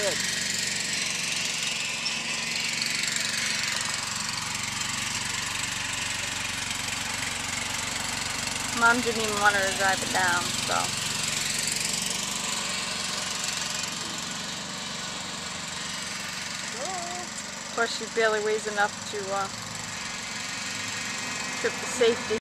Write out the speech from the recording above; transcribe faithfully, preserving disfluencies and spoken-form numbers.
good. Mom didn't even want her to drive it down, so. Of course, she barely weighs enough to uh, trip the safety.